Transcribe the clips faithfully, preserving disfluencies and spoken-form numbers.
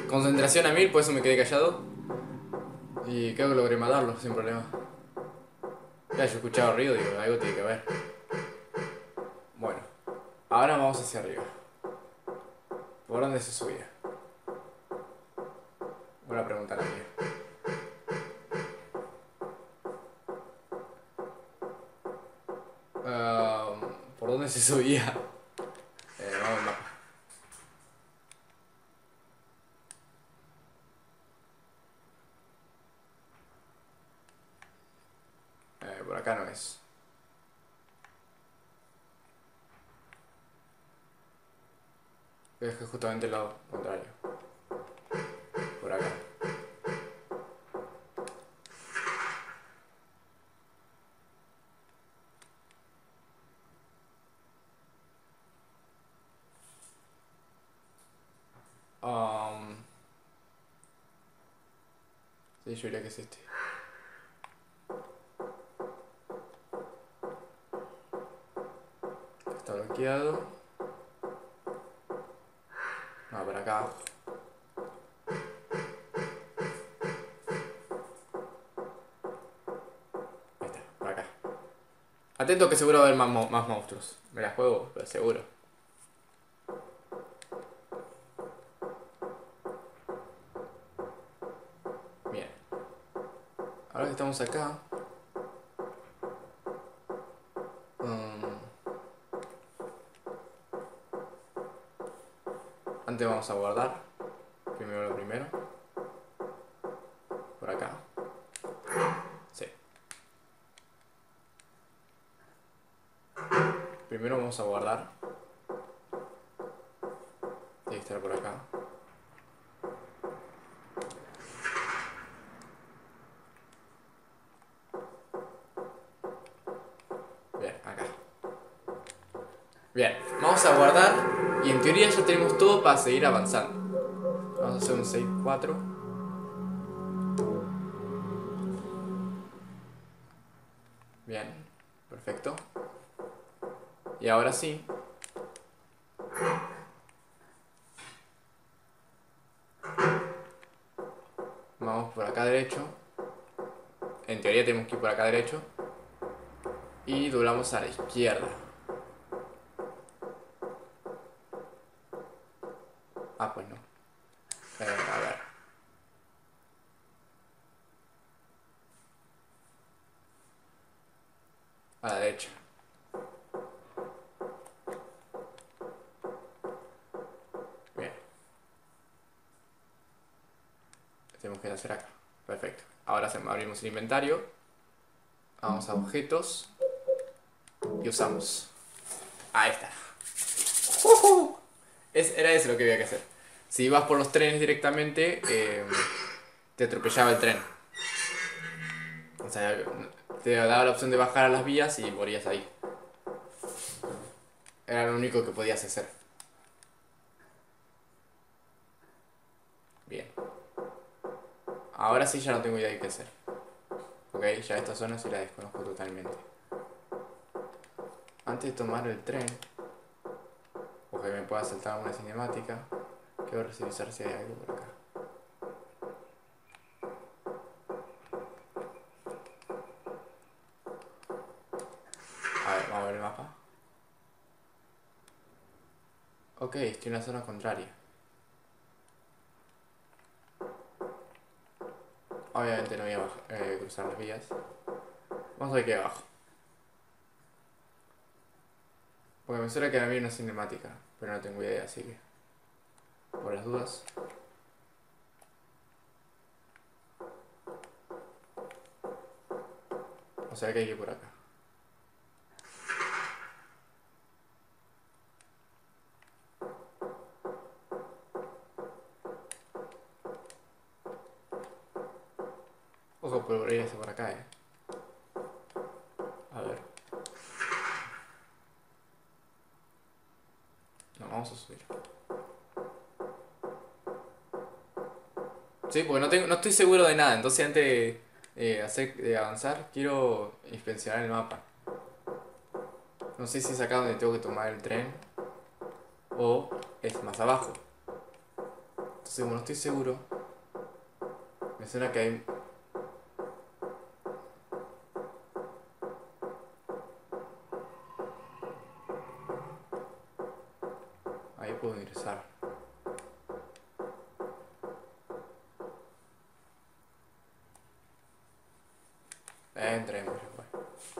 Concentración a mil, por eso me quedé callado. Y creo que logré matarlo sin problema. Ya, yo escuchaba ruido, digo, algo tiene que ver. Bueno, ahora vamos hacia arriba. ¿Por dónde se subía? Buena pregunta la mía. Ah, ¿por dónde se subía? Eh, vamos al mapa. Eh, por acá no es. Es que justamente el lado contrario. Por acá. Um, sí, yo diría que es este. Está bloqueado. No, por acá. Ahí está, por acá. Atento que seguro va a haber más, mo- más monstruos. Me la juego, pero seguro. Bien. Ahora que estamos acá. um, antes vamos a guardar. Primero lo primero. Por acá. Sí. Primero vamos a guardar. Tiene que estar por acá. Bien, acá. Bien, vamos a guardar. Y en teoría ya tenemos todo para seguir avanzando. Vamos a hacer un seis cuatro. Bien, perfecto. Y ahora sí. Vamos por acá derecho. En teoría tenemos que ir por acá derecho. Y doblamos a la izquierda. Ah, pues no. Eh, a ver. A la derecha. Bien. Tenemos que hacer acá. Perfecto. Ahora abrimos el inventario. Vamos a objetos. Y usamos. Ahí está. ¡Ujú! Es, era eso lo que había que hacer. Si ibas por los trenes directamente, eh, te atropellaba el tren. O sea, te daba la opción de bajar a las vías y morías ahí. Era lo único que podías hacer. Bien. Ahora sí ya no tengo idea de qué hacer. Ok, ya esta zona sí la desconozco totalmente. Antes de tomar el tren, o que me pueda saltar una cinemática, quiero revisar si hay algo por acá. A ver, vamos a ver el mapa. Ok, estoy en la zona contraria. Obviamente no voy a bajar, eh, cruzar las vías. Vamos a ver qué hay abajo. Porque me suena que había una cinemática, pero no tengo idea, así que por las dudas. O sea que hay que ir por acá. Ojo, pero podría ser por acá, eh. A ver. No, vamos a subir. Sí, porque no, tengo, no estoy seguro de nada, entonces antes de, eh, hacer, de avanzar, quiero inspeccionar el mapa. No sé si es acá donde tengo que tomar el tren o es más abajo. Entonces, como no estoy seguro, me suena que hay... Ahí puedo ingresar. Entremos, ya fue.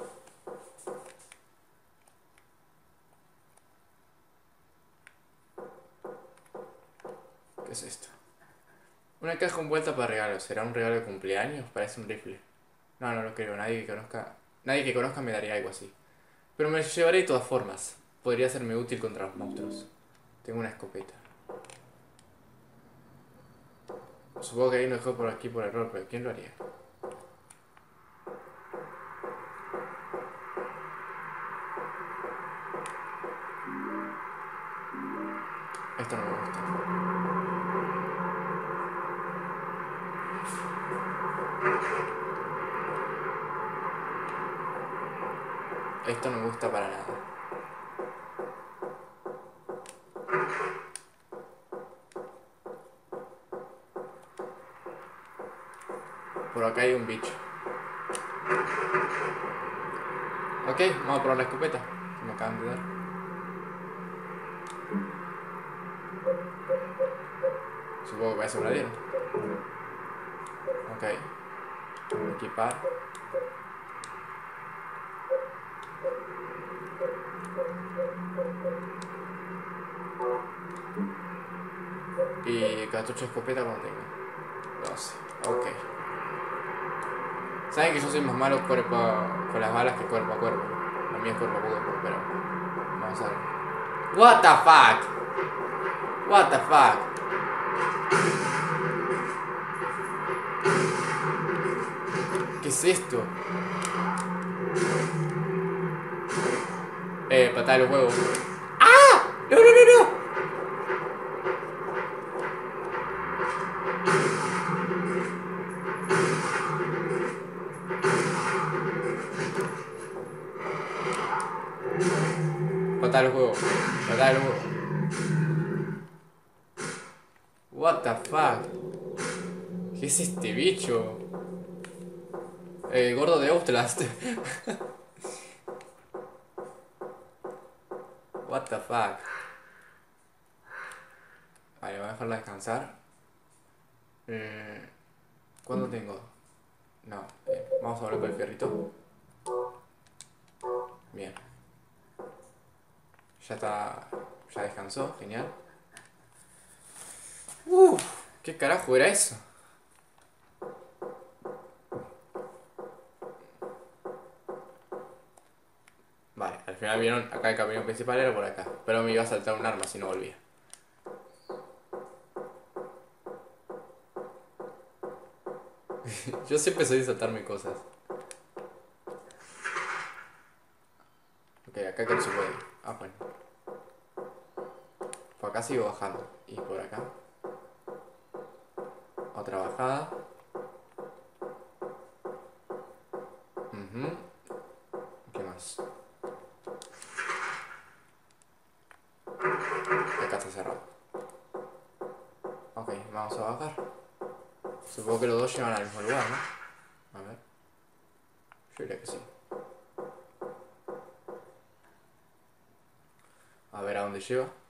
¿Qué es esto? Una caja envuelta para regalos. ¿Será un regalo de cumpleaños? Parece un rifle. No, no lo creo. Nadie que conozca... Nadie que conozca me daría algo así. Pero me llevaré de todas formas. Podría serme útil contra los monstruos. Tengo una escopeta. Supongo que alguien lo dejó por aquí por error, pero ¿quién lo haría? Esto no me gusta. Esto no me gusta para nada. Por acá hay un bicho. Ok, vamos a probar la escopeta que me acaban de dar. Supongo que para eso me la dieron. Ok. Equipar. Y cartucho de escopeta como tengo. doce. Ok. Saben que yo soy más malo cuerpo a, con las balas que cuerpo a cuerpo. Lo mío es cuerpo a cuerpo, pero... Vamos a ver. What the fuck? What the fuck? ¿Qué es esto? Eh, patada de los huevos. ¡Ah! ¡No, no, no, no! Patada de los huevos. Patada de los huevos. What the fuck? ¿Qué es este bicho? El gordo de Outlast. What the fuck? Vale, voy a dejarla descansar. Eh, ¿Cuándo tengo? No, eh, vamos a volver con el fierrito. Bien. Ya está. Ya descansó, genial. Uff, ¿qué carajo era eso? Vale, al final vieron acá el camino principal era por acá. Pero me iba a saltar un arma si no volvía. Yo siempre soy de saltarme cosas. Ok, acá que no se puede ir. Ah, bueno. Por acá sigo bajando. Y por acá. Otra bajada. Uh-huh. ¿Qué más? Acá está cerrado. Ok, vamos a bajar. Supongo que los dos llevan al mismo lugar, ¿no? A ver. Yo diría que sí. A ver a dónde lleva.